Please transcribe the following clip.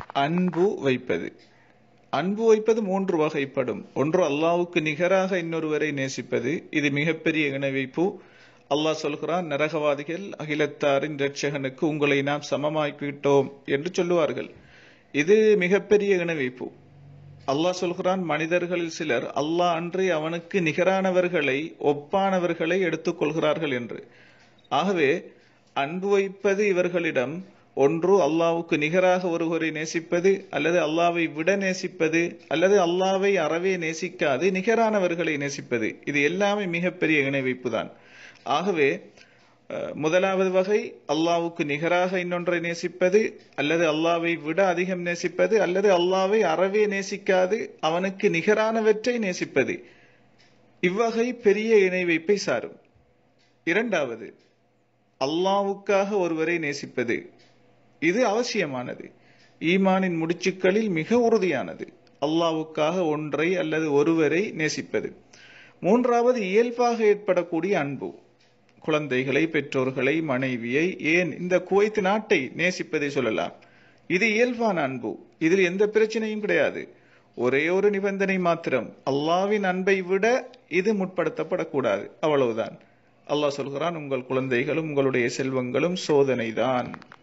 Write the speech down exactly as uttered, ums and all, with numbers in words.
அன்பு வைப்பது. அன்பு வைப்பது மூன்று வகைப்படும். ஒன்று அல்லாஹ்வுக்கு நிகராக இன்னொருவரை நேசிப்பது. இது மிகப்பெரிய இணை வைப்பு. அல்லாஹ் சொல்கிறான், நரகவாதிகள் அகிலத்தாரின் இரட்சகனுக்கு உங்களை நாம் சமமாக்கிவிட்டோம் என்று சொல்லுவார்கள். இது மிகப்பெரிய இணை வைப்பு. அல்லாஹ் சொல்கிறான், மனிதர்களில் சிலர் அல்லாஹ் அன்றி அவனுக்கு நிகரானவர்களை ஒப்பானவர்களை எடுத்துக் கொள்கிறார்கள் என்று. ஆகவே அன்பு வைப்பது இவர்களிடம் ஒன்று அல்லாஹ்வுக்கு நிகராக ஒருவரை நேசிப்பது, அல்லது அல்லாஹ்வை விட நேசிப்பது, அல்லது அல்லாஹ்வை அறவே நேசிக்காது நிகரானவர்களை நேசிப்பது. இது எல்லாமே மிகப்பெரிய இணை வைப்பு தான். ஆகவே முதலாவது வகை அல்லாஹ்வுக்கு நிகராக இன்னொன்றை நேசிப்பது, அல்லது அல்லாஹ்வை விட அதிகம் நேசிப்பது, அல்லது அல்லாஹ்வை அறவே நேசிக்காது அவனுக்கு நிகரானவற்றை நேசிப்பது. இவ்வகை பெரிய இணை வைப்பை சாரும். இரண்டாவது, அல்லாஹ்வுக்காக ஒருவரை நேசிப்பது. இது அவசியமானது, ஈமானின் முடிச்சுக்களில் மிக உறுதியானது. அல்லாஹ்வுக்காக ஒன்றை அல்லது ஒருவரை நேசிப்பது. மூன்றாவது, இயல்பாக ஏற்படக்கூடிய அன்பு. குழந்தைகளை, பெற்றோர்களை, மனைவியை, ஏன் இந்த குவைத் நாட்டை நேசிப்பதை சொல்லலாம். இது இயல்பான அன்பு. இதில் எந்த பிரச்சனையும் கிடையாது. ஒரே ஒரு நிபந்தனை மாத்திரம், அல்லாஹ்வின் அன்பை விட இது முற்படுத்தப்படக்கூடாது, அவ்வளவுதான். அல்லாஹ் சொல்கிறான், உங்கள் குழந்தைகளும் உங்களுடைய செல்வங்களும் சோதனைதான்.